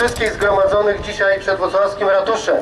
wszystkich zgromadzonych dzisiaj przed wrocławskim ratuszem.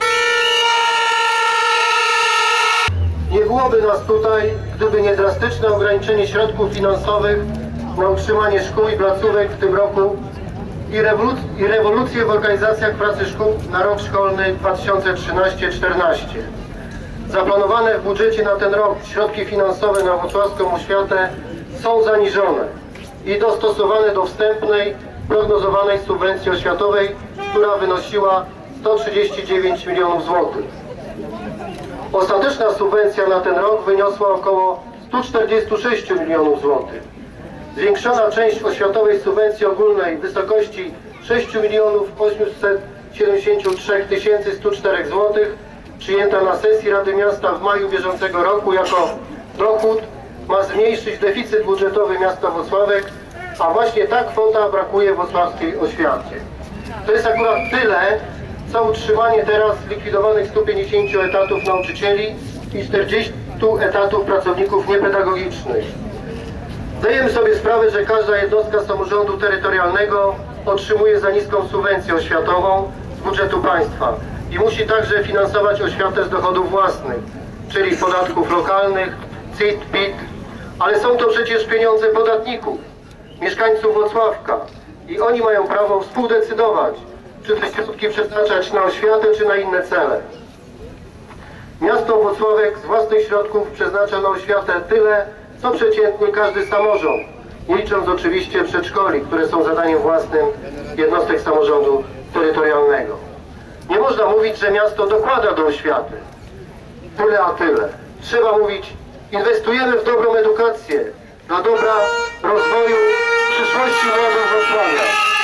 Nie byłoby nas tutaj, gdyby nie drastyczne ograniczenie środków finansowych na utrzymanie szkół i placówek w tym roku i rewolucje w organizacjach pracy szkół na rok szkolny 2013-14. Zaplanowane w budżecie na ten rok środki finansowe na wrocławską oświatę są zaniżone i dostosowane do wstępnej, prognozowanej subwencji oświatowej, która wynosiła 139 milionów złotych. Ostateczna subwencja na ten rok wyniosła około 146 milionów złotych. Zwiększona część oświatowej subwencji ogólnej w wysokości 6 milionów 873 104 złotych przyjęta na sesji Rady Miasta w maju bieżącego roku jako dochód ma zmniejszyć deficyt budżetowy miasta Włocławek, a właśnie ta kwota brakuje w wrocławskiej oświacie. To jest akurat tyle, co utrzymanie teraz zlikwidowanych 150 etatów nauczycieli i 40 etatów pracowników niepedagogicznych. Zdajemy sobie sprawę, że każda jednostka samorządu terytorialnego otrzymuje za niską subwencję oświatową z budżetu państwa i musi także finansować oświatę z dochodów własnych, czyli podatków lokalnych, CIT, PIT, ale są to przecież pieniądze podatników, mieszkańców Włocławka i oni mają prawo współdecydować, czy te środki przeznaczać na oświatę, czy na inne cele. Miasto Włocławek z własnych środków przeznacza na oświatę tyle, co przeciętnie każdy samorząd, nie licząc oczywiście przedszkoli, które są zadaniem własnym jednostek samorządu terytorialnego. Nie można mówić, że miasto dokłada do oświaty tyle a tyle. Trzeba mówić, inwestujemy w dobrą edukację, dla dobra rozwoju przyszłości młodych Wrocławia.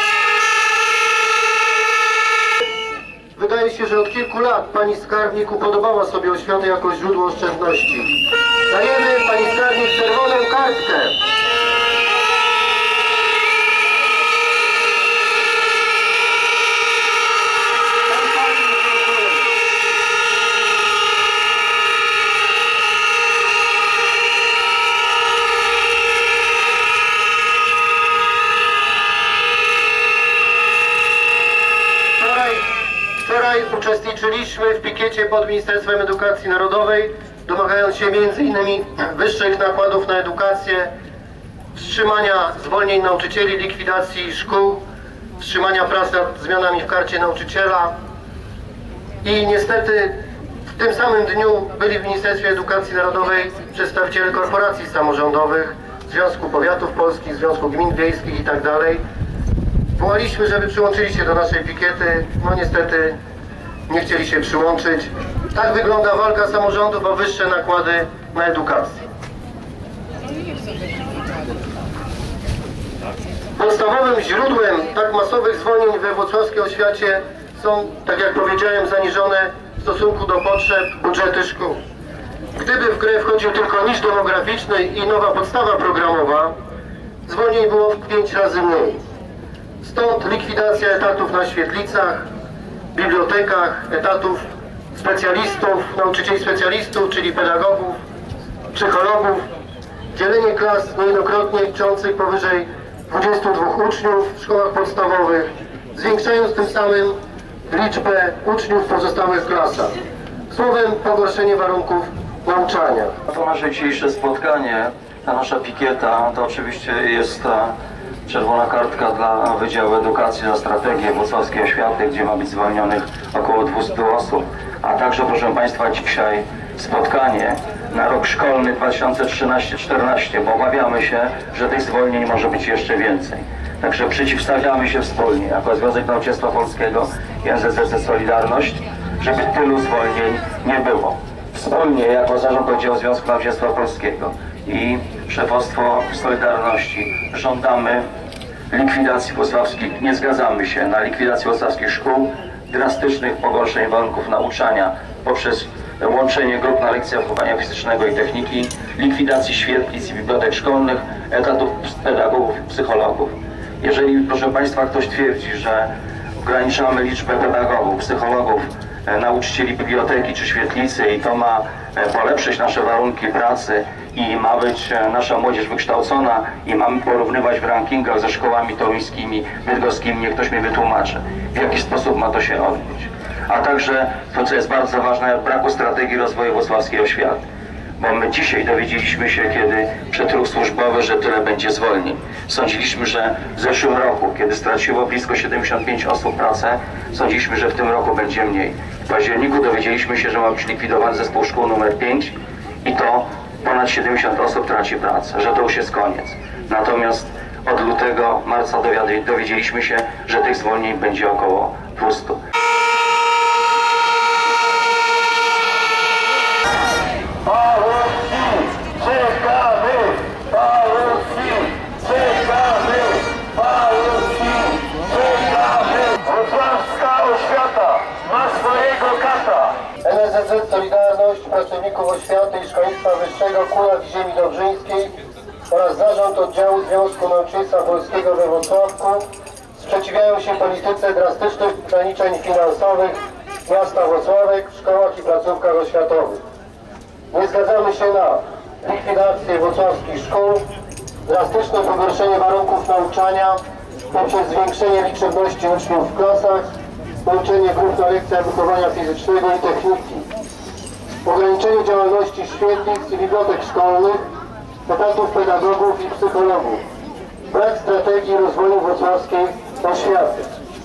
Wydaje się, że od kilku lat pani skarbnik upodobała sobie oświatę jako źródło oszczędności. Dajemy pani skarbnik czerwoną kartkę. Wczoraj uczestniczyliśmy w pikiecie pod Ministerstwem Edukacji Narodowej, domagając się m.in. wyższych nakładów na edukację, wstrzymania zwolnień nauczycieli, likwidacji szkół, wstrzymania prac nad zmianami w karcie nauczyciela. I niestety w tym samym dniu byli w Ministerstwie Edukacji Narodowej przedstawiciele korporacji samorządowych, Związku Powiatów Polskich, Związku Gmin Wiejskich itd. Wołaliśmy, żeby przyłączyli się do naszej pikiety, no niestety nie chcieli się przyłączyć. Tak wygląda walka samorządów o wyższe nakłady na edukację. Podstawowym źródłem tak masowych zwolnień we wrocławskiej oświacie są, tak jak powiedziałem, zaniżone w stosunku do potrzeb budżety szkół. Gdyby w grę wchodził tylko niż demograficzny i nowa podstawa programowa, zwolnień było 5 razy mniej. Stąd likwidacja etatów na świetlicach, bibliotekach, etatów specjalistów, nauczycieli specjalistów, czyli pedagogów, psychologów, dzielenie klas niejednokrotnie liczących powyżej 22 uczniów w szkołach podstawowych, zwiększając tym samym liczbę uczniów w pozostałych klasach. Słowem, pogorszenie warunków nauczania. To nasze dzisiejsze spotkanie, ta nasza pikieta, to oczywiście jest czerwona kartka dla Wydziału Edukacji za strategię wrocławskiej oświaty, gdzie ma być zwolnionych około 200 osób. A także, proszę Państwa, dzisiaj spotkanie na rok szkolny 2013-14, bo obawiamy się, że tych zwolnień może być jeszcze więcej. Także przeciwstawiamy się wspólnie, jako Związek Nauczycielstwa Polskiego i NSZZ Solidarność, żeby tylu zwolnień nie było. Wspólnie, jako Zarząd Oddziału Związku Nauczycielstwa Polskiego i Szefostwo Solidarności żądamy likwidacji wrocławskich, nie zgadzamy się na likwidację wrocławskich szkół, drastycznych pogorszeń warunków nauczania poprzez łączenie grup na lekcjach wychowania fizycznego i techniki, likwidacji świetlic i bibliotek szkolnych, etatów pedagogów i psychologów. Jeżeli, proszę Państwa, ktoś twierdzi, że ograniczamy liczbę pedagogów, psychologów nauczycieli biblioteki czy świetlicy i to ma polepszyć nasze warunki pracy i ma być nasza młodzież wykształcona i mamy porównywać w rankingach ze szkołami toruńskimi, bydgoskimi, niech ktoś mi wytłumaczy, w jaki sposób ma to się odbyć. A także to, co jest bardzo ważne, braku strategii rozwoju włocławskiej oświaty. Bo my dzisiaj dowiedzieliśmy się, kiedy przed ruch służbowy, że tyle będzie zwolnień. Sądziliśmy, że w zeszłym roku, kiedy straciło blisko 75 osób pracę, sądziliśmy, że w tym roku będzie mniej. W październiku dowiedzieliśmy się, że ma być likwidowany zespół szkół numer 5 i to ponad 70 osób traci pracę, że to już jest koniec. Natomiast od lutego, marca dowiedzieliśmy się, że tych zwolnień będzie około 200. NSZZ Solidarność Pracowników Oświaty i Szkolnictwa Wyższego Kujaw i Ziemi Dobrzyńskiej oraz Zarząd Oddziału Związku Nauczycielstwa Polskiego we Włocławku sprzeciwiają się polityce drastycznych ograniczeń finansowych miasta Włocławek w szkołach i placówkach oświatowych. Nie zgadzamy się na likwidację włocławskich szkół, drastyczne pogorszenie warunków nauczania poprzez zwiększenie liczebności uczniów w klasach, łączenie grup na lekcjach wychowania fizycznego i techniki, ograniczenie działalności świetlic i bibliotek szkolnych, etatów pedagogów i psychologów, brak strategii rozwoju włocławskiej oświaty.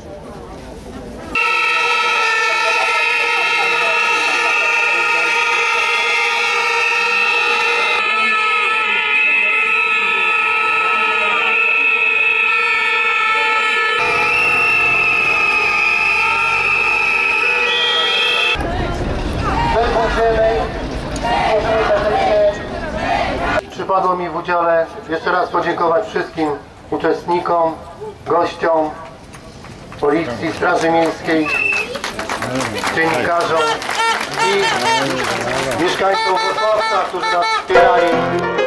Przypadło mi w udziale jeszcze raz podziękować wszystkim uczestnikom, gościom, Policji, Straży Miejskiej, dziennikarzom i mieszkańcom Włocławka, którzy nas wspierali.